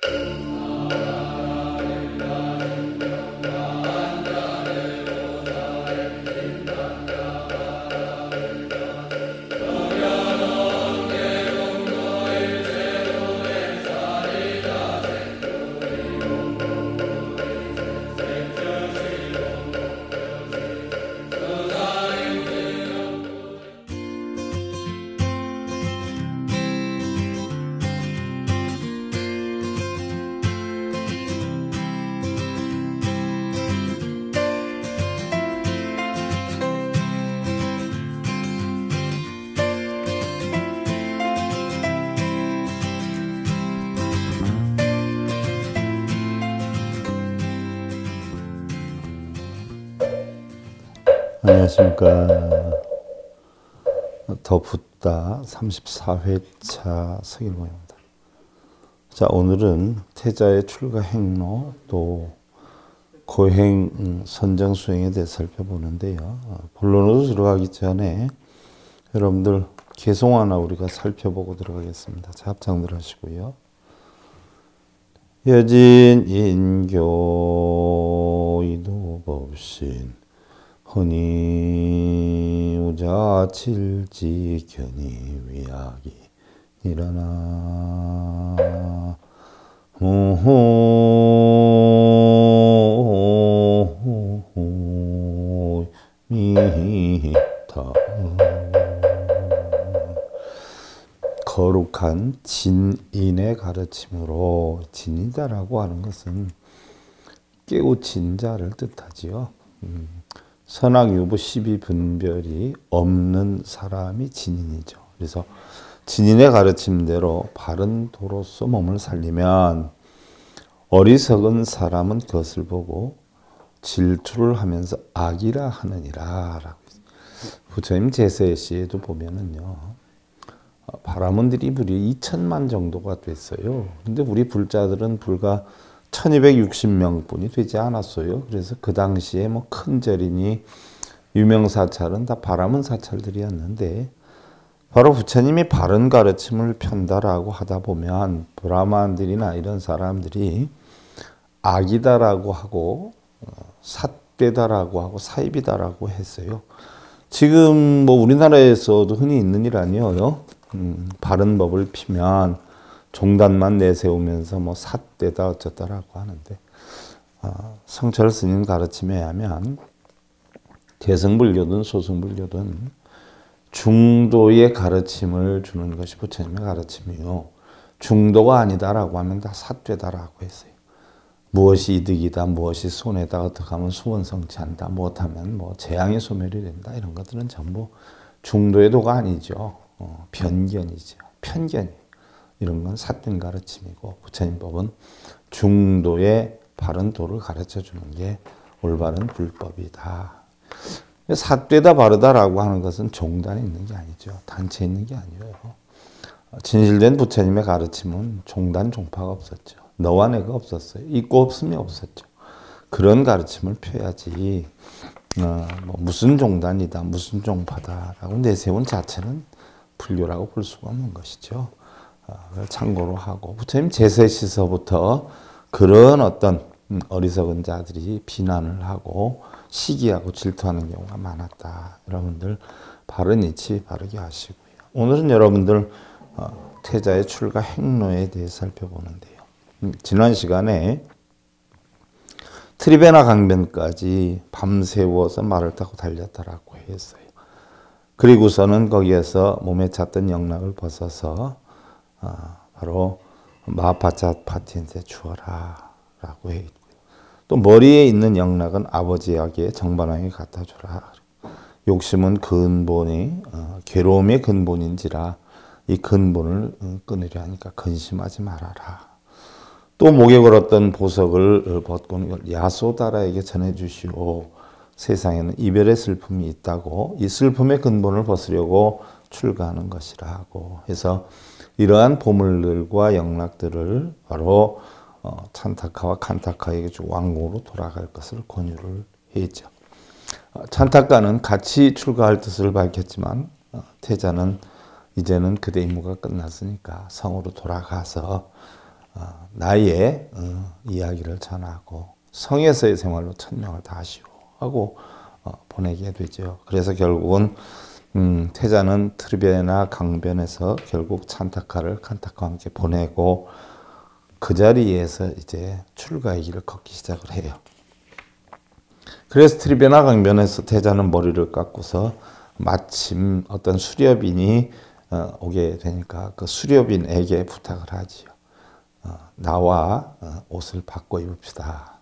안녕하십니까. 더 붓다 34회차 서길모입니다. 자, 오늘은 태자의 출가 행로 또 고행 선정 수행에 대해 살펴보는데요. 본론으로 들어가기 전에 여러분들 개송 하나 우리가 살펴보고 들어가겠습니다. 자, 합장들 하시고요. 여진 인교 이도법신 허니 우자 칠지 견이 위약이 일어나 미타 거룩한 진인의 가르침으로, 진이다라고 하는 것은 깨우친 자를 뜻하지요. 선악유부 12분별이 없는 사람이 진인이죠. 그래서 진인의 가르침대로 바른 도로서 몸을 살리면 어리석은 사람은 그것을 보고 질투를 하면서 악이라 하느니라 라고. 부처님 제세시에도 보면은요, 바라문들이 무려 2천만 정도가 됐어요. 근데 우리 불자들은 불과 1260명뿐이 되지 않았어요. 그래서 그 당시에 뭐 큰 절이니 유명사찰은 다 바라문 사찰들이었는데, 바로 부처님이 바른 가르침을 편다라고 하다 보면 브라만들이나 이런 사람들이 악이다라고 하고 삿되다라고 하고 사입이다라고 했어요. 지금 뭐 우리나라에서도 흔히 있는 일 아니에요. 바른 법을 피면 종단만 내세우면서 뭐 삿되다 어쩌다라고 하는데, 성철 스님 가르침에 의하면 대승불교든 소승불교든 중도의 가르침을 주는 것이 부처님의 가르침이요. 중도가 아니다라고 하면 다 삿되다라고 했어요. 무엇이 이득이다, 무엇이 손해다, 어떻게 하면 수원성취한다, 못하면 뭐 재앙이 소멸이 된다, 이런 것들은 전부 중도의 도가 아니죠. 변견이죠. 편견이에요. 이런 건 삿된 가르침이고, 부처님 법은 중도의 바른 도를 가르쳐 주는 게 올바른 불법이다. 삿되다 바르다라고 하는 것은 종단에 있는 게 아니죠. 단체에 있는 게 아니에요. 진실된 부처님의 가르침은 종단 종파가 없었죠. 너와 내가 없었어요. 있고 없음이 없었죠. 그런 가르침을 펴야지 뭐 무슨 종단이다, 무슨 종파다라고 내세운 자체는 불교라고 볼 수가 없는 것이죠. 참고로 하고, 부처님 제세시서부터 그런 어떤 어리석은 자들이 비난을 하고 시기하고 질투하는 경우가 많았다. 여러분들 바른 이치 바르게 하시고요. 오늘은 여러분들 태자의 출가 행로에 대해 살펴보는데요. 지난 시간에 트리베나 강변까지 밤새워서 말을 타고 달렸다라고 했어요. 그리고서는 거기에서 몸에 찼던 영락을 벗어서 바로 마하파차파티한테 주어라 라고 해 있고요. 또 머리에 있는 영락은 아버지에게 정반왕에 갖다 주라. 욕심은 근본이 괴로움의 근본인지라 이 근본을 끊으려 하니까 근심하지 말아라. 또 목에 걸었던 보석을 벗고 야소다라에게 전해주시오. 세상에는 이별의 슬픔이 있다고, 이 슬픔의 근본을 벗으려고 출가하는 것이라고 해서 이러한 보물들과 영락들을 바로 찬타카와 칸타카에게 주고 왕궁으로 돌아갈 것을 권유를 했죠. 찬타카는 같이 출가할 뜻을 밝혔지만 태자는 이제는 그대 임무가 끝났으니까 성으로 돌아가서 나의 이야기를 전하고 성에서의 생활로 천명을 다하시오 하고 보내게 되죠. 그래서 결국은 태자는 트리베나 강변에서 결국 칸타카와 함께 보내고 그 자리에서 이제 출가의 길을 걷기 시작을 해요. 그래서 트리베나 강변에서 태자는 머리를 깎고서 마침 어떤 수렵인이 오게 되니까 그 수렵인에게 부탁을 하지요. 나와 옷을 바꿔 입읍시다.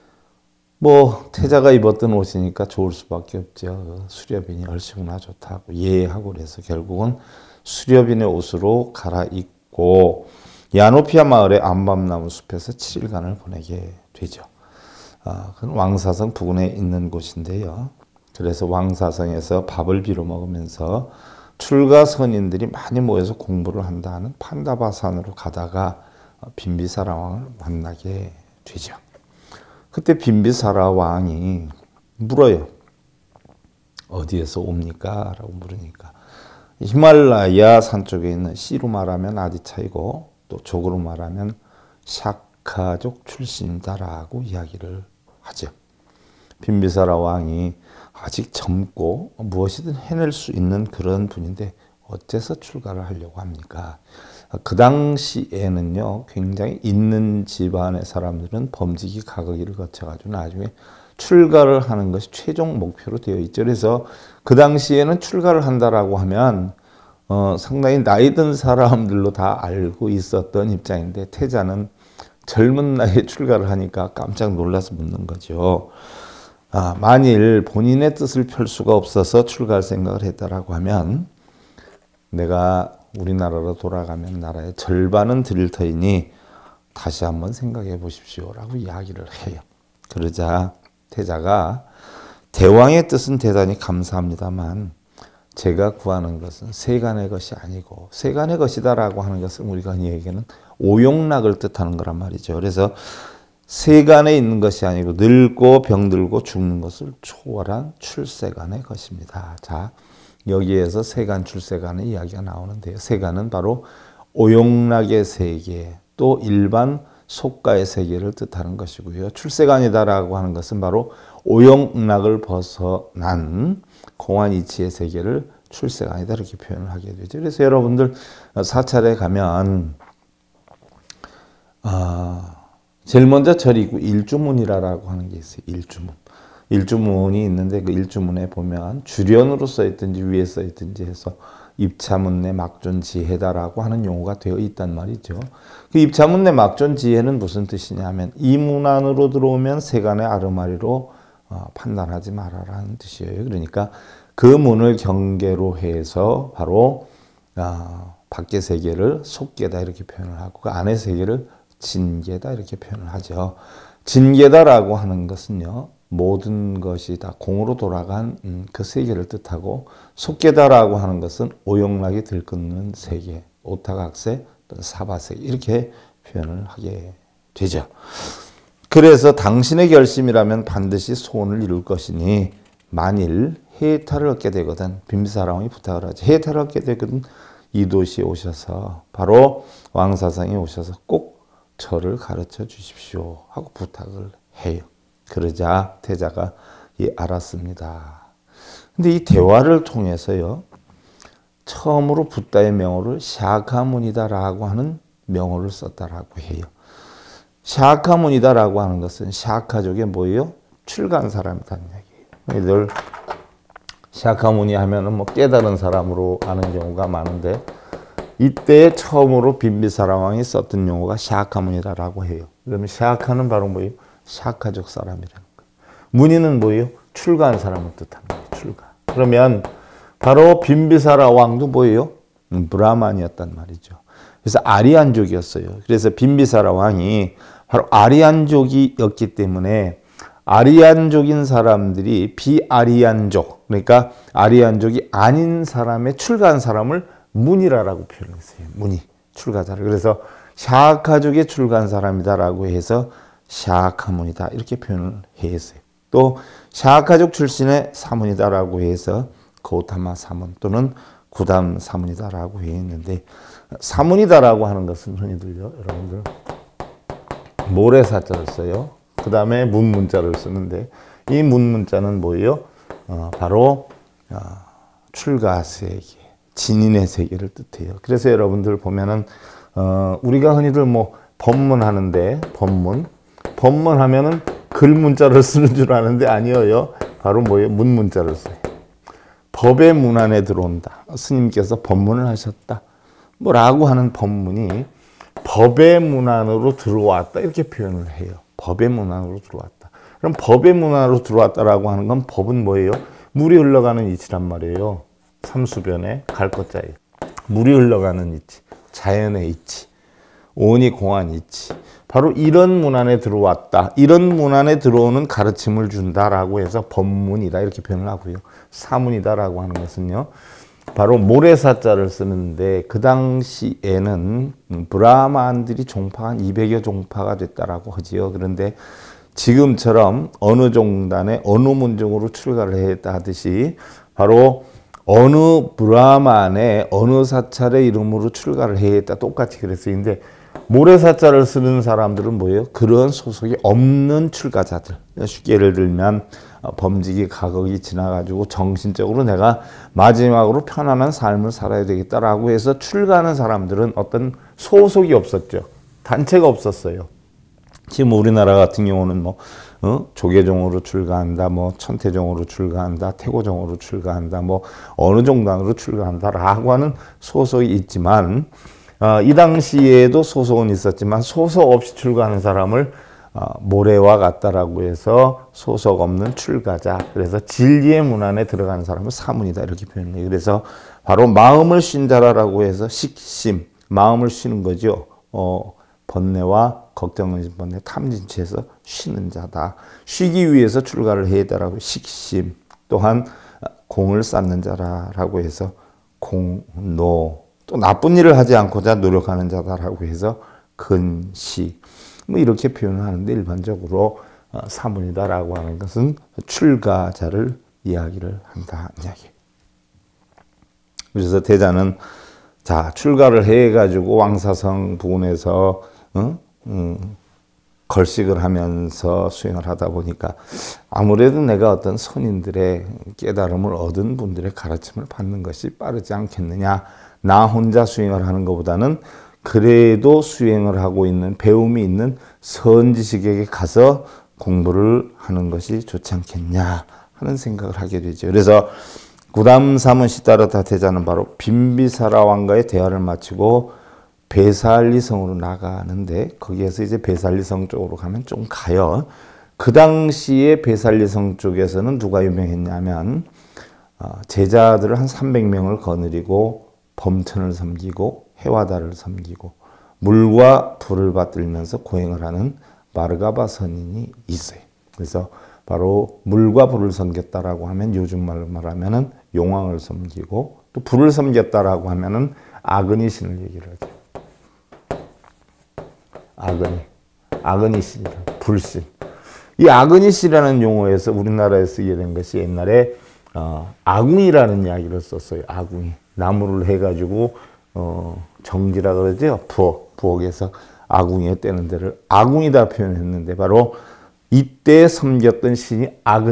뭐 태자가 입었던 옷이니까 좋을 수밖에 없죠. 수렵인이 얼씨구나 좋다고 예하고 그래서 결국은 수렵인의 옷으로 갈아입고 야노피아 마을의 암밤나무 숲에서 7일간을 보내게 되죠. 그건 왕사성 부근에 있는 곳인데요. 그래서 왕사성에서 밥을 비로 먹으면서 출가 선인들이 많이 모여서 공부를 한다는 판다바산으로 가다가 빈비사라 왕을 만나게 되죠. 그때 빈비사라 왕이 물어요. 어디에서 옵니까? 라고 물으니까 히말라야 산 쪽에 있는 시로 말하면 아디차이고 또 족으로 말하면 샤카족 출신이다라고 이야기를 하죠. 빈비사라 왕이 아직 젊고 무엇이든 해낼 수 있는 그런 분인데 어째서 출가를 하려고 합니까? 그 당시에는요, 굉장히 있는 집안의 사람들은 범직이 가거기를 거쳐가지고 나중에 출가를 하는 것이 최종 목표로 되어 있죠. 그래서 그 당시에는 출가를 한다라고 하면 상당히 나이 든 사람들로 다 알고 있었던 입장인데 태자는 젊은 나이에 출가를 하니까 깜짝 놀라서 묻는 거죠. 만일 본인의 뜻을 펼 수가 없어서 출가할 생각을 했다라고 하면 내가 우리나라로 돌아가면 나라의 절반은 드릴 터이니 다시 한번 생각해 보십시오 라고 이야기를 해요. 그러자 태자가 대왕의 뜻은 대단히 감사합니다만 제가 구하는 것은 세간의 것이 아니고 세간의 것이다라고 하는 것은 우리가 이에게는 오용락을 뜻하는 거란 말이죠. 그래서 세간에 있는 것이 아니고 늙고 병들고 죽는 것을 초월한 출세간의 것입니다. 자, 여기에서 세간 출세간의 이야기가 나오는데요. 세간은 바로 오용락의 세계 또 일반 속가의 세계를 뜻하는 것이고요. 출세간이다라고 하는 것은 바로 오용락을 벗어난 공안이치의 세계를 출세간이다 이렇게 표현을 하게 되죠. 그래서 여러분들 사찰에 가면 제일 먼저 절이고 일주문이라고 하는 게 있어요. 일주문. 일주문이 있는데 그 일주문에 보면 주련으로 써있든지 위에 써있든지 해서 입차문내 막존지혜다라고 하는 용어가 되어 있단 말이죠. 그 입차문내 막존지혜는 무슨 뜻이냐면 이 문 안으로 들어오면 세간의 아르마리로 판단하지 말아라는 뜻이에요. 그러니까 그 문을 경계로 해서 바로 밖의 세계를 속계다 이렇게 표현을 하고 그 안의 세계를 진계다 이렇게 표현을 하죠. 진계다라고 하는 것은요. 모든 것이 다 공으로 돌아간 그 세계를 뜻하고 속계다라고 하는 것은 오용락이 들끓는 세계, 오타각세 또는 사바세계 이렇게 표현을 하게 되죠. 그래서 당신의 결심이라면 반드시 소원을 이룰 것이니 만일 해탈을 얻게 되거든 빈비사라 왕이 부탁을 하죠. 해탈을 얻게 되거든 이 도시에 오셔서 바로 왕사성에 오셔서 꼭 저를 가르쳐 주십시오 하고 부탁을 해요. 그러자 태자가 알았습니다. 근데 이 대화를 통해서요. 처음으로 붓다의 명호를 샤카문이다라고 하는 명호를 썼다라고 해요. 샤카문이다라고 하는 것은 샤카족의 뭐예요? 출가한 사람이라는 얘기예요. 늘 샤카문이 하면은 뭐 깨달은 사람으로 아는 경우가 많은데 이때 처음으로 빈비사라 왕이 썼던 용어가 샤카문이다라고 해요. 그러면 샤카는 바로 뭐예요? 샤카족 사람이라는 거예요. 문의는 뭐예요? 출가한 사람을 뜻하는 거예요. 출가. 그러면 바로 빈비사라 왕도 뭐예요? 브라만이었단 말이죠. 그래서 아리안족이었어요. 그래서 빈비사라 왕이 바로 아리안족이었기 때문에 아리안족인 사람들이 비아리안족, 그러니까 아리안족이 아닌 사람의 출가한 사람을 문이라고 표현했어요. 문이, 출가자를. 그래서 샤카족의 출가한 사람이다라고 해서 샤카문이다 이렇게 표현을 했어요. 또 샤카족 출신의 사문이다라고 해서 고타마 사문 또는 구담 사문이다라고 했는데 사문이다라고 하는 것은 흔히들요 여러분들 모래사자를 써요. 그 다음에 문문자를 쓰는데 이 문문자는 뭐예요? 바로 출가 세계, 진인의 세계를 뜻해요. 그래서 여러분들 보면은 우리가 흔히들 뭐 법문하는데 법문하면은 글문자를 쓰는 줄 아는데 아니에요. 바로 뭐예요? 문문자를 써요. 법의 문 안에 들어온다. 스님께서 법문을 하셨다. 뭐라고 하는 법문이 법의 문 안으로 들어왔다. 이렇게 표현을 해요. 법의 문 안으로 들어왔다. 그럼 법의 문 안으로 들어왔다라고 하는 건 법은 뭐예요? 물이 흘러가는 이치란 말이에요. 삼수변에 갈 것자예요. 물이 흘러가는 이치, 자연의 이치, 오온이 공한 이치. 바로 이런 문 안에 들어왔다. 이런 문 안에 들어오는 가르침을 준다라고 해서 법문이다 이렇게 표현을 하고요. 사문이다라고 하는 것은요. 바로 모래사자를 쓰는데 그 당시에는 브라만들이 종파가 한 200여 종파가 됐다라고 하지요. 그런데 지금처럼 어느 종단에 어느 문종으로 출가를 했다 하듯이 바로 어느 브라만의 어느 사찰의 이름으로 출가를 했다 똑같이 그랬어요. 근데 모래사자를 쓰는 사람들은 뭐예요? 그런 소속이 없는 출가자들. 쉽게 예를 들면 범직이 가곡이 지나가지고 정신적으로 내가 마지막으로 편안한 삶을 살아야 되겠다라고 해서 출가하는 사람들은 어떤 소속이 없었죠. 단체가 없었어요. 지금 우리나라 같은 경우는 뭐 조계종으로 출가한다, 뭐 천태종으로 출가한다, 태고종으로 출가한다, 뭐 어느 종단으로 출가한다라고 하는 소속이 있지만 이 당시에도 소속은 있었지만 소속 없이 출가하는 사람을 모래와 같다라고 해서 소속 없는 출가자. 그래서 진리의 문 안에 들어가는 사람을 사문이다 이렇게 표현해요. 그래서 바로 마음을 쉰다라고 해서 식심, 마음을 쉬는 거죠. 번뇌와 걱정은 번뇌, 탐진치에서 쉬는 자다. 쉬기 위해서 출가를 해야다라고 식심. 또한 공을 쌓는 자라고 해서 공노. 또 나쁜 일을 하지 않고자 노력하는 자다라고 해서 근시. 뭐 이렇게 표현을 하는데 일반적으로 사문이다라고 하는 것은 출가자를 이야기를 한다 이야기. 그래서 대자는 자 출가를 해가지고 왕사성 부근에서 걸식을 하면서 수행을 하다 보니까 아무래도 내가 어떤 선인들의 깨달음을 얻은 분들의 가르침을 받는 것이 빠르지 않겠느냐. 나 혼자 수행을 하는 것보다는 그래도 수행을 하고 있는 배움이 있는 선지식에게 가서 공부를 하는 것이 좋지 않겠냐 하는 생각을 하게 되죠. 그래서 구담사문 시다르타 대자는 바로 빈비사라 왕과의 대화를 마치고 베살리성으로 나가는데 거기에서 이제 베살리성 쪽으로 가면 좀 가요. 그 당시에 베살리성 쪽에서는 누가 유명했냐면 제자들을 한 300명을 거느리고 범천을 섬기고 해와다를 섬기고 물과 불을 받들면서 고행을 하는 마르가바 선인이 있어요. 그래서 바로 물과 불을 섬겼다라고 하면 요즘 말로 말하면은 용왕을 섬기고 또 불을 섬겼다라고 하면은 아그니 신을 얘기를 하죠. 아그니 신, 불신. 이 아그니 신이라는 용어에서 우리나라에 쓰게 된 것이 옛날에 아궁이라는 이야기를 썼어요. 아궁이. 나무를 해가지고 정지라 그러죠. 부엌에서 아궁이에 떼는 데를 아궁이다 표현했는데 바로 이때 섬겼던 신이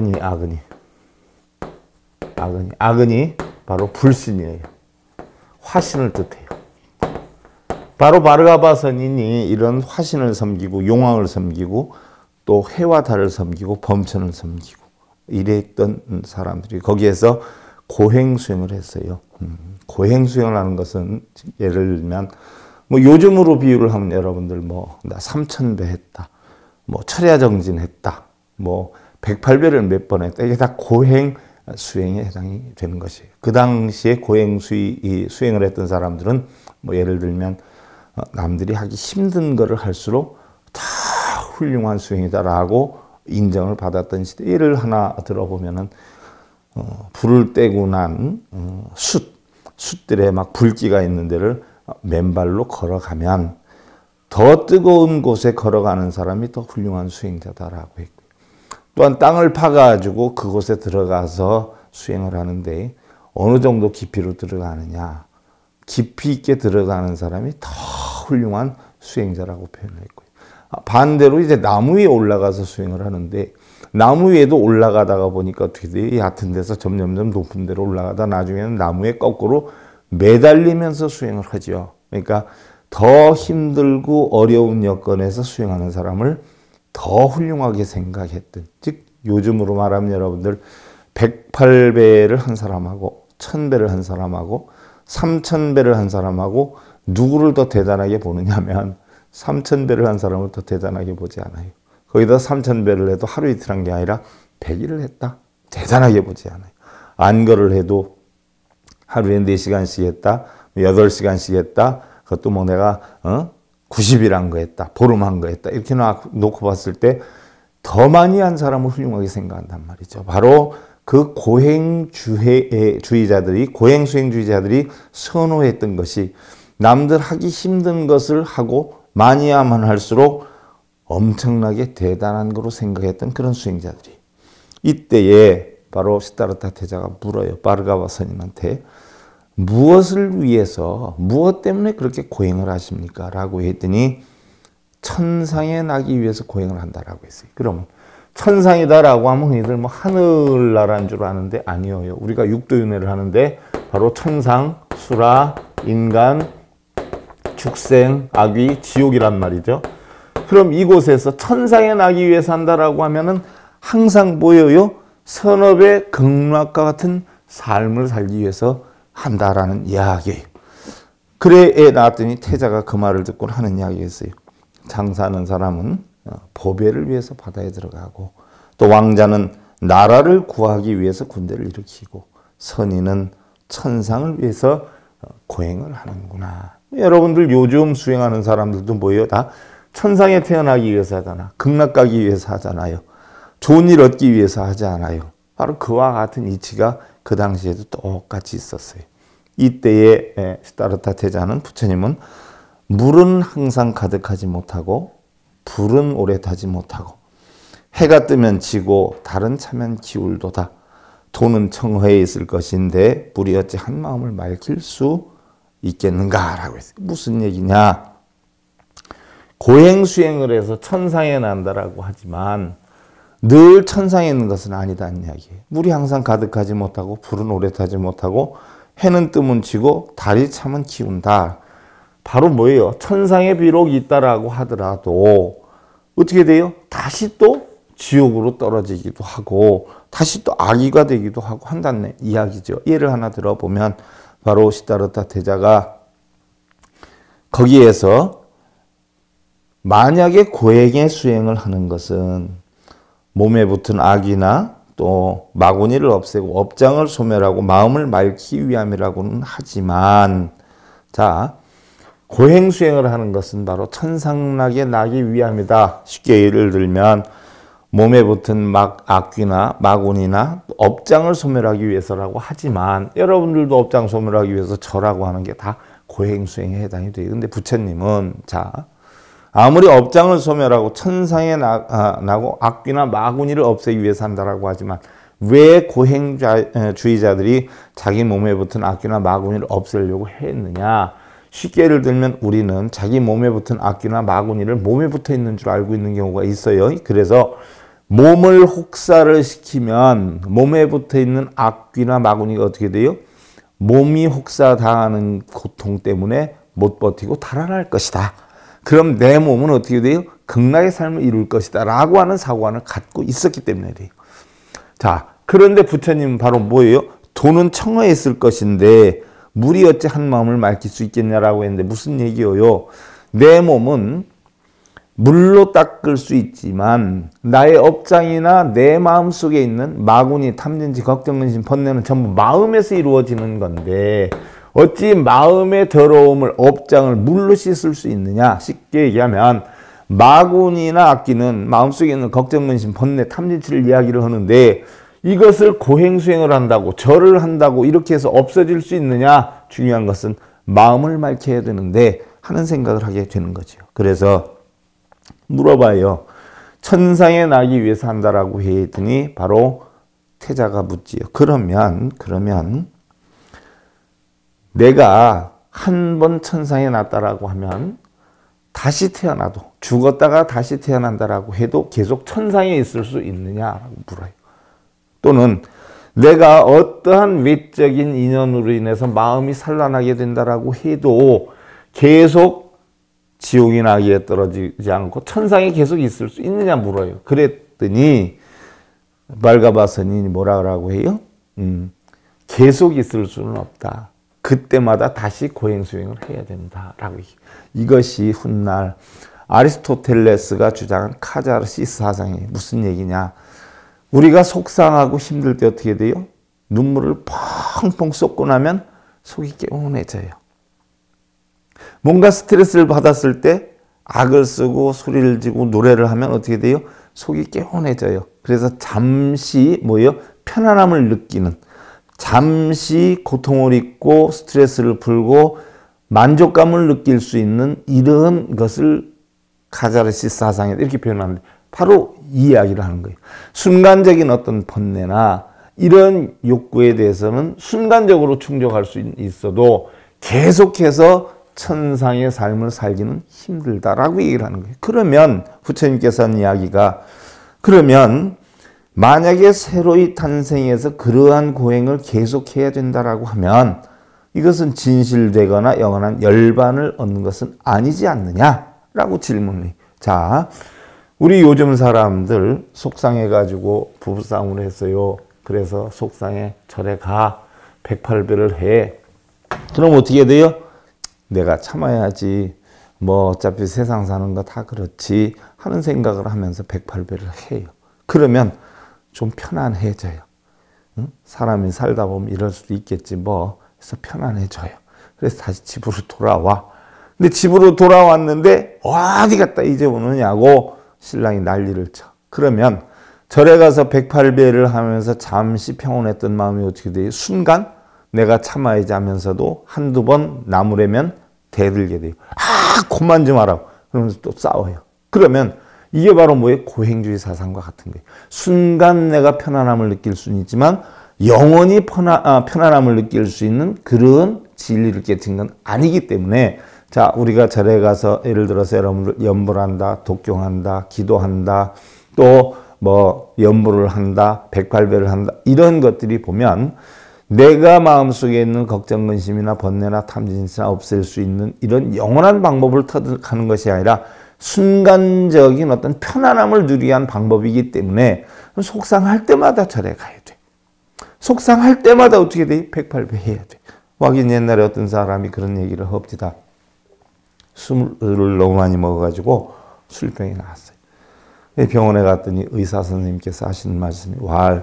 아그니 바로 불신이에요. 화신을 뜻해요. 바로 마르가바 선인이 이런 화신을 섬기고 용왕을 섬기고 또 해와 달을 섬기고 범천을 섬기고 이랬던 사람들이 거기에서 고행수행을 했어요. 고행수행을 하는 것은 예를 들면 뭐 요즘으로 비유를 하면 여러분들 뭐 나 3000배 했다. 뭐 철야정진했다. 뭐 108배를 몇 번 했다. 이게 다 고행 수행에 해당이 되는 것이에요. 그 당시에 고행 수행을 했던 사람들은 뭐 예를 들면 남들이 하기 힘든 거를 할수록 다 훌륭한 수행이다라고 인정을 받았던 시대. 예를 하나 들어보면은 불을 떼고 난 숯들에 막 불기가 있는 데를 맨발로 걸어가면 더 뜨거운 곳에 걸어가는 사람이 더 훌륭한 수행자다라고 했고요. 또한 땅을 파가지고 그곳에 들어가서 수행을 하는데 어느 정도 깊이로 들어가느냐. 깊이 있게 들어가는 사람이 더 훌륭한 수행자라고 표현을 했고요. 반대로 이제 나무 위에 올라가서 수행을 하는데 나무 위에도 올라가다가 보니까 어떻게 돼요? 얕은 데서 점점점 높은 데로 올라가다 나중에는 나무에 거꾸로 매달리면서 수행을 하죠. 그러니까 더 힘들고 어려운 여건에서 수행하는 사람을 더 훌륭하게 생각했던, 즉 요즘으로 말하면 여러분들 108배를 한 사람하고 1000배를 한 사람하고 3000배를 한 사람하고 누구를 더 대단하게 보느냐면 3000배를 한 사람을 더 대단하게 보지 않아요. 거기다 3000배를 해도 하루 이틀 한 게 아니라 100일을 했다. 대단하게 보지 않아요. 안거를 해도 하루에 4시간씩 했다. 8시간씩 했다. 그것도 뭐 내가 90일 한 거 했다. 보름 한 거 했다. 이렇게 놓고 봤을 때 더 많이 한 사람을 훌륭하게 생각한단 말이죠. 바로 그 고행수행주의자들이 선호했던 것이 남들 하기 힘든 것을 하고 많이 하면 할수록 엄청나게 대단한 거로 생각했던 그런 수행자들이. 이때에 바로 시다르타 태자가 물어요. 바르가바 스님한테 무엇을 위해서, 무엇 때문에 그렇게 고행을 하십니까? 라고 했더니 천상에 나기 위해서 고행을 한다라고 했어요. 그러면 천상이다라고 하면 흔히들 뭐 하늘나라인 줄 아는데 아니에요. 우리가 육도윤회를 하는데 바로 천상, 수라, 인간, 축생, 악귀, 지옥이란 말이죠. 그럼 이곳에서 천상에 나기 위해서 한다라고 하면은 항상 뭐예요? 선업의 극락과 같은 삶을 살기 위해서 한다라는 이야기예요. 그래 애 낳았더니 태자가 그 말을 듣고 하는 이야기였어요. 장사하는 사람은 보배를 위해서 바다에 들어가고 또 왕자는 나라를 구하기 위해서 군대를 일으키고 선인은 천상을 위해서 고행을 하는구나. 여러분들 요즘 수행하는 사람들도 뭐예요? 다 천상에 태어나기 위해서 하잖아. 극락 가기 위해서 하잖아요. 좋은 일 얻기 위해서 하지 않아요. 바로 그와 같은 이치가 그 당시에도 똑같이 있었어요. 이때에 시다르타 태자는 부처님은 물은 항상 가득하지 못하고 불은 오래 타지 못하고 해가 뜨면 지고 달은 차면 기울도다. 돈은 청허에 있을 것인데 물이 어찌 한 마음을 맑힐 수 있겠는가라고 했어요. 무슨 얘기냐? 고행수행을 해서 천상에 난다라고 하지만 늘 천상에 있는 것은 아니다는 이야기예요. 물이 항상 가득하지 못하고 불은 오래 타지 못하고 해는 뜨면 지고 달이 차면 기운다. 바로 뭐예요? 천상에 비록 있다라고 하더라도 어떻게 돼요? 다시 또 지옥으로 떨어지기도 하고 다시 또 악의가 되기도 하고 한다는 이야기죠. 예를 하나 들어보면 바로 시다르타 태자가 거기에서 만약에 고행의 수행을 하는 것은 몸에 붙은 악이나 또 마구니를 없애고 업장을 소멸하고 마음을 맑히기 위함이라고는 하지만 자 고행수행을 하는 것은 바로 천상락에 나기 위함이다. 쉽게 예를 들면 몸에 붙은 악귀나 마구니나 업장을 소멸하기 위해서라고 하지만 여러분들도 업장 소멸하기 위해서 절하고 하는 게 다 고행수행에 해당이 돼요. 근데 부처님은 자 아무리 업장을 소멸하고 천상에 나고 악귀나 마구니를 없애기 위해서 한다라고 하지만 왜 고행주의자들이 자기 몸에 붙은 악귀나 마구니를 없애려고 했느냐? 쉽게 예를 들면 우리는 자기 몸에 붙은 악귀나 마구니를 몸에 붙어 있는 줄 알고 있는 경우가 있어요. 그래서 몸을 혹사를 시키면 몸에 붙어 있는 악귀나 마구니가 어떻게 돼요? 몸이 혹사당하는 고통 때문에 못 버티고 달아날 것이다. 그럼 내 몸은 어떻게 돼요? 극락의 삶을 이룰 것이다 라고 하는 사고관을 갖고 있었기 때문에 그래요. 자, 그런데 부처님은 바로 뭐예요? 돈은 청어에 있을 것인데 물이 어찌 한 마음을 맑힐 수 있겠냐라고 했는데 무슨 얘기예요? 내 몸은 물로 닦을 수 있지만 나의 업장이나 내 마음 속에 있는 마구니, 탐진치, 걱정, 근심, 번뇌는 전부 마음에서 이루어지는 건데 어찌 마음의 더러움을, 업장을 물로 씻을 수 있느냐? 쉽게 얘기하면 마구니나 악기는 마음속에 있는 걱정, 근심, 번뇌, 탐진치를 이야기를 하는데 이것을 고행수행을 한다고 절을 한다고 이렇게 해서 없어질 수 있느냐? 중요한 것은 마음을 맑혀야 되는데 하는 생각을 하게 되는 거죠. 그래서 물어봐요. 천상에 나기 위해서 한다라고 했더니 바로 태자가 묻지요. 그러면 내가 한 번 천상에 났다라고 하면 다시 태어나도, 죽었다가 다시 태어난다라고 해도 계속 천상에 있을 수 있느냐라고 물어요. 또는 내가 어떠한 외적인 인연으로 인해서 마음이 산란하게 된다라고 해도 계속 지옥이나 악에 떨어지지 않고 천상에 계속 있을 수 있느냐 물어요. 그랬더니 말가바선이 뭐라고 해요? 계속 있을 수는 없다. 그때마다 다시 고행수행을 해야 된다라고 해요. 이것이 훗날 아리스토텔레스가 주장한 카자르시스 사상이 무슨 얘기냐? 우리가 속상하고 힘들 때 어떻게 돼요? 눈물을 펑펑 쏟고 나면 속이 개운해져요. 뭔가 스트레스를 받았을 때 악을 쓰고 소리를 지고 노래를 하면 어떻게 돼요? 속이 개운해져요. 그래서 잠시 뭐예요? 편안함을 느끼는, 잠시 고통을 잊고 스트레스를 풀고 만족감을 느낄 수 있는 이런 것을 카자르시스 사상에 이렇게 표현하는데 바로 이 이야기를 하는 거예요. 순간적인 어떤 번뇌나 이런 욕구에 대해서는 순간적으로 충족할 수 있어도 계속해서 천상의 삶을 살기는 힘들다라고 얘기를 하는 거예요. 그러면 부처님께서 하는 이야기가, 그러면 만약에 새로이 탄생해서 그러한 고행을 계속해야 된다라고 하면 이것은 진실되거나 영원한 열반을 얻는 것은 아니지 않느냐라고 질문을 해요. 자, 우리 요즘 사람들 속상해가지고 부부싸움을 했어요. 그래서 속상해, 절에 가, 108배를 해. 그럼 어떻게 돼요? 내가 참아야지, 뭐 어차피 세상 사는 거 다 그렇지 하는 생각을 하면서 108배를 해요. 그러면 좀 편안해져요. 응? 사람이 살다 보면 이럴 수도 있겠지 뭐. 그래서 편안해져요. 그래서 다시 집으로 돌아와. 근데 집으로 돌아왔는데 어디 갔다 이제 오느냐고 신랑이 난리를 쳐. 그러면 절에 가서 108배를 하면서 잠시 평온했던 마음이 어떻게 돼요? 순간 내가 참아야지 하면서도 한두 번 나무래면 대들게 돼요. 그만 좀 하라고. 그러면서 또 싸워요. 그러면 이게 바로 뭐예요? 고행주의 사상과 같은 거예요. 순간 내가 편안함을 느낄 수는 있지만 영원히 편안함을 느낄 수 있는 그런 진리를 깨친 건 아니기 때문에, 자, 우리가 절에 가서 예를 들어서 여러분들 연불한다, 독경한다, 기도한다, 또 뭐 연불을 한다, 108배를 한다, 이런 것들이 보면 내가 마음속에 있는 걱정, 근심이나 번뇌나 탐진치나 없앨 수 있는 이런 영원한 방법을 터득하는 것이 아니라 순간적인 어떤 편안함을 누리기 위한 방법이기 때문에 속상할 때마다 절에 가야 돼. 속상할 때마다 어떻게 돼? 108배 해야 돼. 하긴 옛날에 어떤 사람이 그런 얘기를 합디다. 술을 너무 많이 먹어가지고 술병이 나왔어요. 병원에 갔더니 의사 선생님께서 하시는 말씀이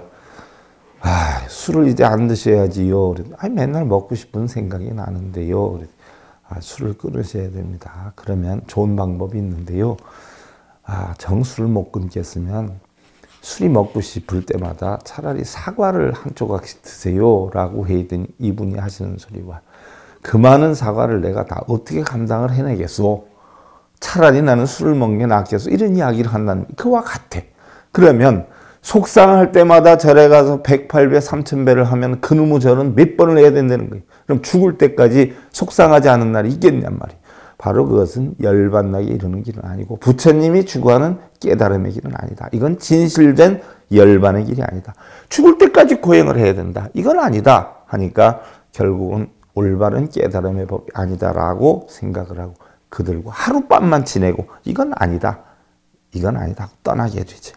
술을 이제 안 드셔야지요. 맨날 먹고 싶은 생각이 나는데요. 술을 끊으셔야 됩니다. 그러면 좋은 방법이 있는데요. 정술을 못 끊겠으면 술이 먹고 싶을 때마다 차라리 사과를 한 조각씩 드세요. 라고 했더니 이분이 하시는 소리와, 그 많은 사과를 내가 다 어떻게 감당을 해내겠소? 차라리 나는 술을 먹는 게 낫겠소. 이런 이야기를 한다는 그와 같아. 그러면 속상할 때마다 절에 가서 108배, 3000배를 하면 그놈의 절은 몇 번을 해야 된다는 거예요. 그럼 죽을 때까지 속상하지 않은 날이 있겠냔 말이에요. 바로 그것은 열반나게 이르는 길은 아니고 부처님이 추구하는 깨달음의 길은 아니다. 이건 진실된 열반의 길이 아니다. 죽을 때까지 고행을 해야 된다. 이건 아니다 하니까 결국은 올바른 깨달음의 법이 아니다라고 생각을 하고 그들과 하룻밤만 지내고 이건 아니다. 이건 아니다. 떠나게 되지.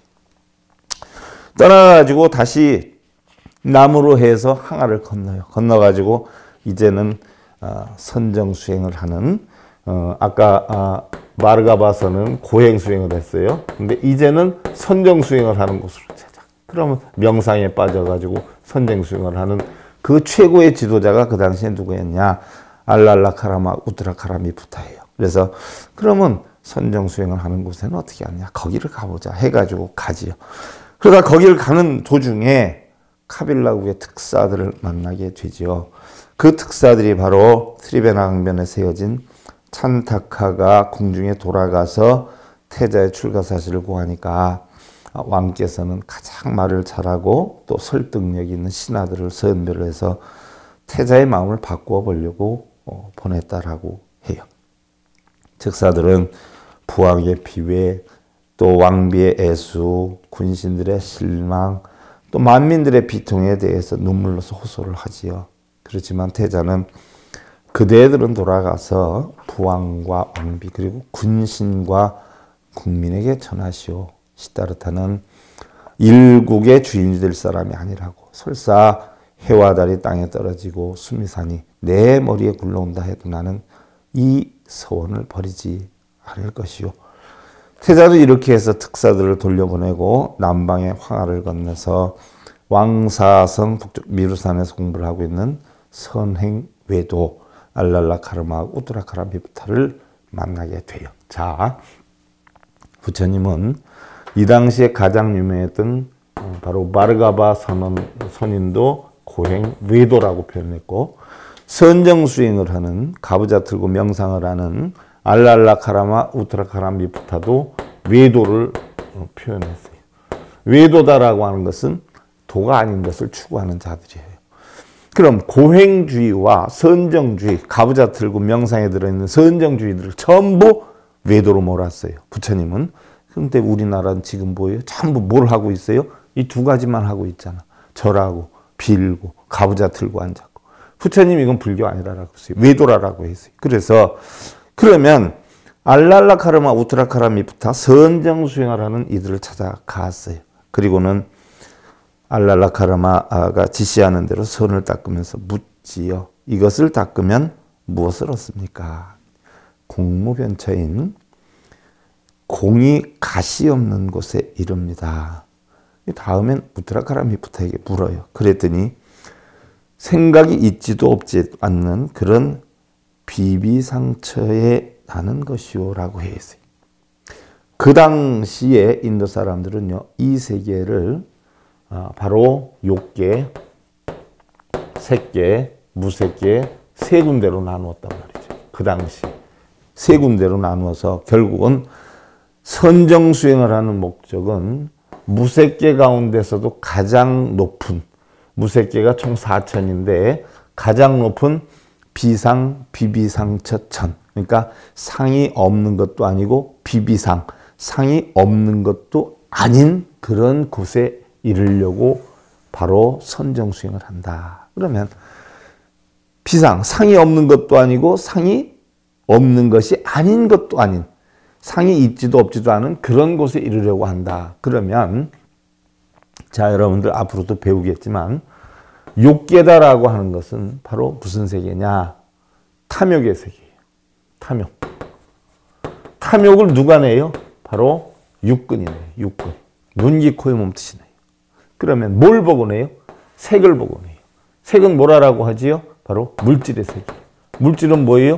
떠나가지고 다시 나무로 해서 항아를 건너요. 건너가지고 이제는 선정수행을 하는, 아까 마르가바서는 고행수행을 했어요. 근데 이제는 선정수행을 하는 곳으로 찾아. 그러면 명상에 빠져가지고 선정수행을 하는 그 최고의 지도자가 그 당시에 누구였냐? 알랄라카라마 우트라카라미부타예요. 그래서 그러면 선정수행을 하는 곳에는 어떻게 하느냐? 거기를 가보자 해가지고 가지요. 그러다 거기를 가는 도중에 카빌라국의 특사들을 만나게 되죠. 그 특사들이 바로 트리베나 강변에 세워진 찬타카가 궁중에 돌아가서 태자의 출가 사실을 고하니까 왕께서는 가장 말을 잘하고 또 설득력 있는 신하들을 선별을 해서 태자의 마음을 바꾸어 보려고 보냈다라고 해요. 즉사들은 부왕의 비회, 또 왕비의 애수, 군신들의 실망, 또 만민들의 비통에 대해서 눈물로서 호소를 하지요. 그렇지만 태자는 그대들은 돌아가서 부왕과 왕비 그리고 군신과 국민에게 전하시오. 시다르타는 일국의 주인이 될 사람이 아니라고. 설사 해와 달이 땅에 떨어지고 수미산이 내 머리에 굴러온다 해도 나는 이 서원을 버리지 않을 것이요. 태자도 이렇게 해서 특사들을 돌려보내고 남방의 황하를 건너서 왕사성 북쪽 미루산에서 공부를 하고 있는 선행 외도 알랄라카르마 우트라카라미프타를 만나게 돼요. 자, 부처님은 이 당시에 가장 유명했던 바로 바르가바 선인도 고행 외도라고 표현했고, 선정수행을 하는 가부좌 들고 명상을 하는 알랄라카라마 우트라카라미프타도 외도를 표현했어요. 외도다라고 하는 것은 도가 아닌 것을 추구하는 자들이에요. 그럼 고행주의와 선정주의, 가부좌 들고 명상에 들어있는 선정주의들을 전부 외도로 몰았어요. 부처님은. 그런데 우리나라는 지금 뭐예요? 전부 뭘 하고 있어요? 이 두 가지만 하고 있잖아. 절하고 빌고 가부좌 들고 앉았고. 부처님이 이건 불교 아니라라고 했어요. 외도라라고 했어요. 그래서 그러면 알랄라카르마 우트라카라미프타 선정수행을 하는 이들을 찾아갔어요. 그리고는 알랄라카르마가 지시하는 대로 선을 닦으면서 묻지요. 이것을 닦으면 무엇을 얻습니까? 공무변처인 공이 가시 없는 곳에 이릅니다. 다음엔 우트라카라미프타에게 물어요. 그랬더니 생각이 있지도 없지 않는 그런 비비상처에 나는 것이요 라고 했어요. 그 당시에 인도 사람들은요, 이 세계를 바로 욕계, 색계, 무색계 세 군데로 나누었단 말이죠. 그 당시 세 군데로 나누어서 결국은 선정수행을 하는 목적은 무색계 가운데서도 가장 높은, 무색계가 총 4천인데 가장 높은 비상, 비비상처천, 그러니까 상이 없는 것도 아니고 비비상, 상이 없는 것도 아닌 그런 곳에 이르려고 바로 선정수행을 한다. 그러면 비상, 상이 없는 것도 아니고 상이 없는 것이 아닌 것도 아닌, 상이 있지도 없지도 않은 그런 곳에 이르려고 한다. 그러면 자, 여러분들 앞으로도 배우겠지만 욕계다라고 하는 것은 바로 무슨 세계냐? 탐욕의 세계예요. 탐욕. 탐욕을 누가 내요? 바로 육근이네요. 육근. 눈, 귀, 코에 몸짓이 내요. 그러면 뭘 보고 내요? 색을 보고 내요. 색은 뭐라고 하지요? 바로 물질의 세계. 물질은 뭐예요?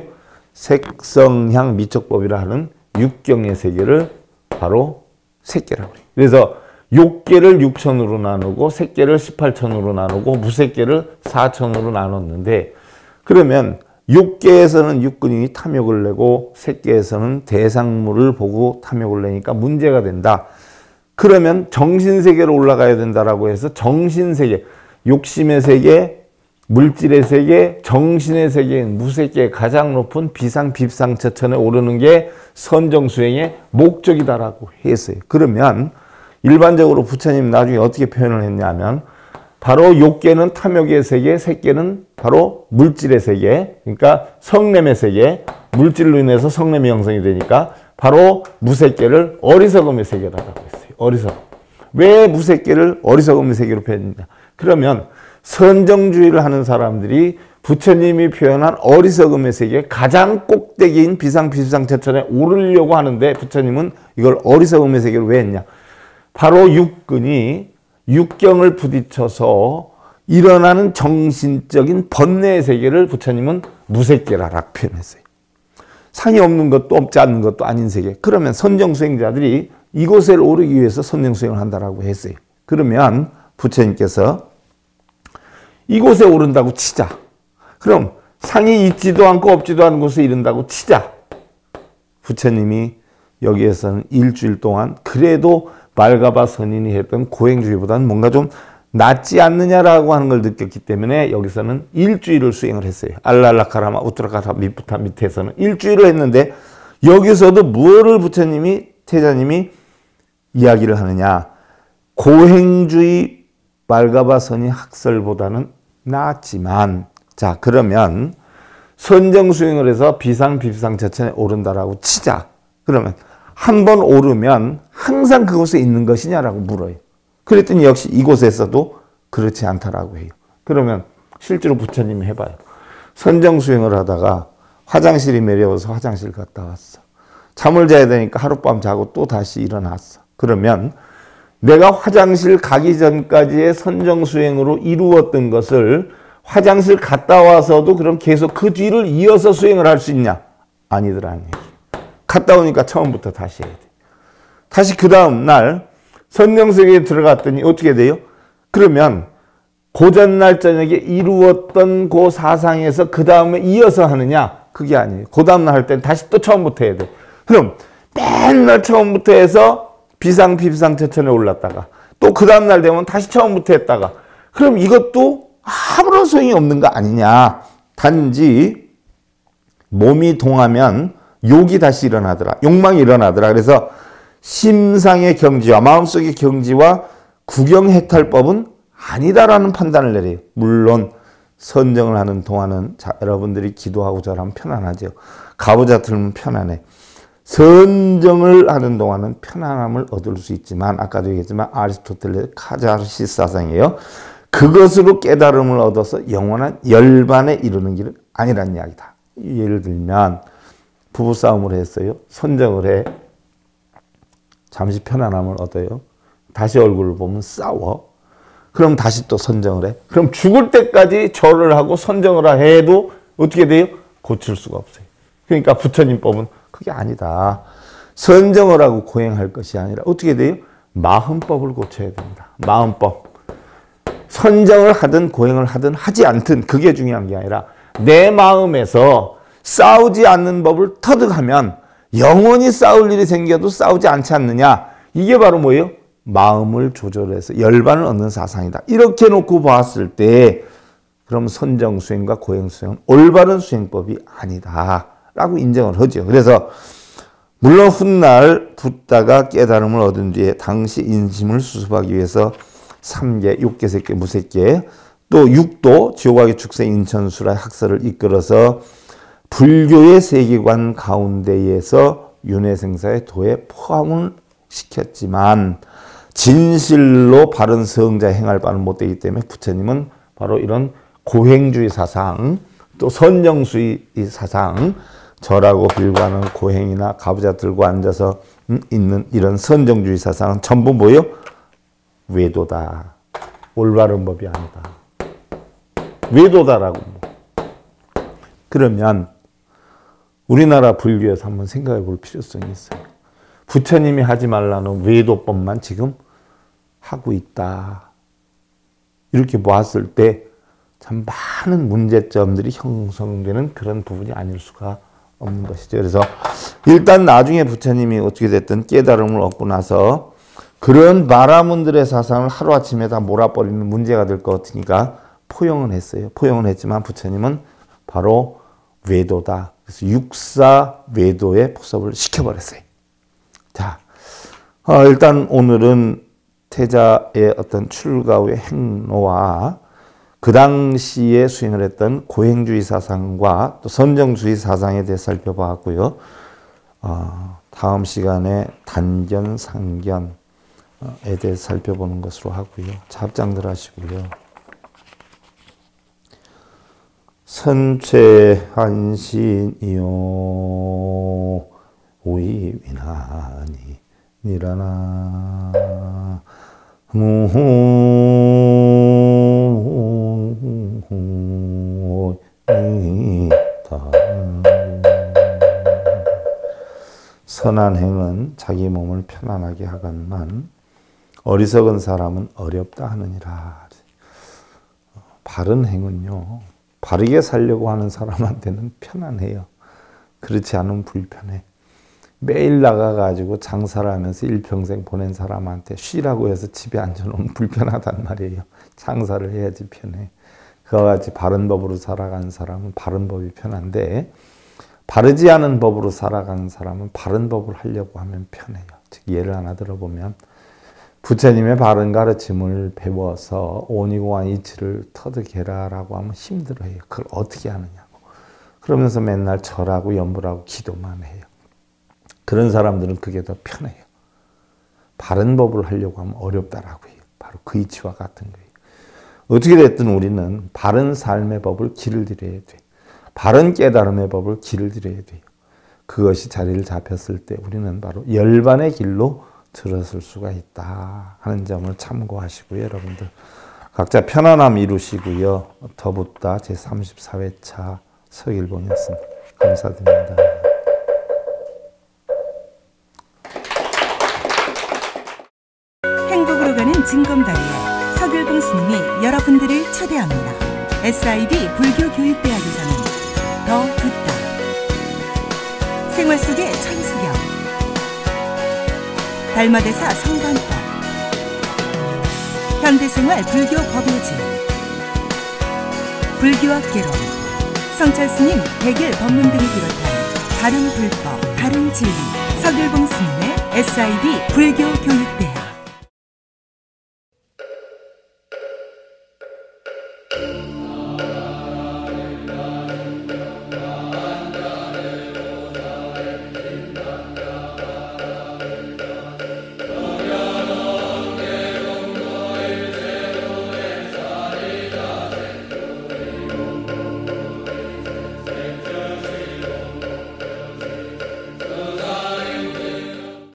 색성향 미척법이라 하는 육경의 세계를 바로 색계라고 해요. 그래서 욕계를 6천으로 나누고 색계를 18천으로 나누고 무색계를 4천으로 나눴는데, 그러면 욕계에서는 육근이 탐욕을 내고 색계에서는 대상물을 보고 탐욕을 내니까 문제가 된다. 그러면 정신세계로 올라가야 된다라고 해서 정신세계, 욕심의 세계, 물질의 세계, 정신의 세계인 무색계의 가장 높은 비상, 비상처천에 오르는 게 선정수행의 목적이다라고 했어요. 그러면 일반적으로 부처님 나중에 어떻게 표현을 했냐면 바로 욕계는 탐욕의 세계, 색계는 바로 물질의 세계, 그러니까 성냄의 세계, 물질로 인해서 성냄이 형성이 되니까 바로 무색계를 어리석음의 세계라고 했어요. 어리석음. 왜 무색계를 어리석음의 세계로 표현했냐? 그러면 선정주의를 하는 사람들이 부처님이 표현한 어리석음의 세계 가장 꼭대기인 비상처천에 오르려고 하는데 부처님은 이걸 어리석음의 세계로 왜 했냐? 바로 육근이 육경을 부딪혀서 일어나는 정신적인 번뇌의 세계를 부처님은 무색계라고 표현했어요. 상이 없는 것도 없지 않는 것도 아닌 세계. 그러면 선정수행자들이 이곳에 오르기 위해서 선정수행을 한다라고 했어요. 그러면 부처님께서 이곳에 오른다고 치자. 그럼 상이 있지도 않고 없지도 않은 곳에 이른다고 치자. 부처님이 여기에서는 일주일 동안 그래도 말가바 선인이 했던 고행주의보다는 뭔가 좀 낫지 않느냐라고 하는 걸 느꼈기 때문에 여기서는 일주일을 수행을 했어요. 알랄라카라마 우트라카라미프타 밑에서는 일주일을 했는데 여기서도 무엇을 부처님이 태자님이 이야기를 하느냐. 고행주의 말가바선이 학설보다는 낫지만 자 그러면 선정수행을 해서 비상비상저천에 오른다라고 치자. 그러면 한 번 오르면 항상 그곳에 있는 것이냐라고 물어요. 그랬더니 역시 이곳에서도 그렇지 않다라고 해요. 그러면 실제로 부처님이 해봐요. 선정수행을 하다가 화장실이 매려워서 화장실 갔다 왔어. 잠을 자야 되니까 하룻밤 자고 또 다시 일어났어. 그러면 내가 화장실 가기 전까지의 선정수행으로 이루었던 것을 화장실 갔다 와서도 그럼 계속 그 뒤를 이어서 수행을 할 수 있냐? 아니더라는 얘기예요. 갔다 오니까 처음부터 다시 해야 돼. 다시 그 다음 날 선정수행에 들어갔더니 어떻게 돼요? 그러면 그 전날 저녁에 이루었던 그 사상에서 그 다음에 이어서 하느냐? 그게 아니에요. 그 다음날 할 때는 다시 또 처음부터 해야 돼. 그럼 맨날 처음부터 해서 비상비상저천에 올랐다가 또 그 다음날 되면 다시 처음부터 했다가 그럼 이것도 아무런 소용이 없는 거 아니냐. 단지 몸이 동하면 욕이 다시 일어나더라. 욕망이 일어나더라. 그래서 심상의 경지와 마음속의 경지와 구경해탈법은 아니다라는 판단을 내려요. 물론 선정을 하는 동안은 자, 여러분들이 기도하고 저라면 편안하죠. 가부좌 들면 편안해. 선정을 하는 동안은 편안함을 얻을 수 있지만 아까도 얘기했지만 아리스토텔레스 카자르시스 사상이에요. 그것으로 깨달음을 얻어서 영원한 열반에 이르는 길은 아니란 이야기다. 예를 들면 부부싸움을 했어요. 선정을 해. 잠시 편안함을 얻어요. 다시 얼굴을 보면 싸워. 그럼 다시 또 선정을 해. 그럼 죽을 때까지 절을 하고 선정을 해도 어떻게 돼요? 고칠 수가 없어요. 그러니까 부처님 법은 그게 아니다. 선정을 하고 고행할 것이 아니라 어떻게 돼요? 마음법을 고쳐야 된다. 마음법. 선정을 하든 고행을 하든 하지 않든 그게 중요한 게 아니라 내 마음에서 싸우지 않는 법을 터득하면 영원히 싸울 일이 생겨도 싸우지 않지 않느냐. 이게 바로 뭐예요? 마음을 조절해서 열반을 얻는 사상이다. 이렇게 놓고 봤을 때 그럼 선정수행과 고행수행은 올바른 수행법이 아니다 라고 인정을 하죠. 그래서 물론 훗날 붓다가 깨달음을 얻은 뒤에 당시 인심을 수습하기 위해서 3계, 6계, 세계, 무색계 또 6도 지옥악의 축생 인천수라의 학설을 이끌어서 불교의 세계관 가운데에서 윤회생사의 도에 포함을 시켰지만 진실로 바른 성자 행할 바는 못되기 때문에 부처님은 바로 이런 고행주의 사상 또 선정주의 사상 절하고 빌고하는 고행이나 가부좌 들고 앉아서 있는 이런 선정주의 사상은 전부 뭐예요? 외도다. 올바른 법이 아니다. 외도다라고. 그러면 우리나라 불교에서 한번 생각해 볼 필요성이 있어요. 부처님이 하지 말라는 외도법만 지금 하고 있다. 이렇게 보았을 때 참 많은 문제점들이 형성되는 그런 부분이 아닐 수가 없는 것이죠. 그래서 일단 나중에 부처님이 어떻게 됐든 깨달음을 얻고 나서 그런 바라문들의 사상을 하루아침에 다 몰아버리는 문제가 될 것 같으니까 포용은 했어요. 포용은 했지만 부처님은 바로 외도다. 그래서 육사 외도에 포섭을 시켜버렸어요. 자, 일단 오늘은 태자의 어떤 출가 후의 행로와 그 당시에 수행을 했던 고행주의 사상과 또 선정주의 사상에 대해 살펴봤고요. 다음 시간에 단견, 상견에 대해 살펴보는 것으로 하고요. 합장들 하시고요. 선체한신이요 오이위나니 니라나 선한 행은 자기 몸을 편안하게 하건만 어리석은 사람은 어렵다 하느니라. 바른 행은요, 바르게 살려고 하는 사람한테는 편안해요. 그렇지 않으면 불편해. 매일 나가가지고 장사를 하면서 일평생 보낸 사람한테 쉬라고 해서 집에 앉아놓으면 불편하단 말이에요. 장사를 해야지 편해. 그와 같이 바른 법으로 살아가는 사람은 바른 법이 편한데 바르지 않은 법으로 살아가는 사람은 바른 법을 하려고 하면 편해요. 즉 예를 하나 들어보면 부처님의 바른 가르침을 배워서 오니고와 이치를 터득해라라고 하면 힘들어해요. 그걸 어떻게 하느냐고. 그러면서 맨날 절하고 염불하고 기도만 해요. 그런 사람들은 그게 더 편해요. 바른 법을 하려고 하면 어렵다라고 해요. 바로 그 이치와 같은 거예요. 어떻게 됐든 우리는 바른 삶의 법을 길을 들여야 돼요. 바른 깨달음의 법을 길을 들여야 돼요. 그것이 자리를 잡혔을 때 우리는 바로 열반의 길로 들어설 수가 있다 하는 점을 참고하시고요. 여러분들 각자 편안함 이루시고요. 더붓다 제34회차 서일봉이었습니다. 감사드립니다. 행복으로 가는 징검다리에 서길봉 스님이 여러분들을 초대합니다. SIB 불교교육대학에서는 더 듣다, 생활 속의 천수경, 달마대사 성관법, 현대생활 불교 법요지, 불교학개론, 성찰스님 백일 법문 등을 비롯한 다른 불법, 다른 진리, 서길봉 스님의 SIB 불교교육대학.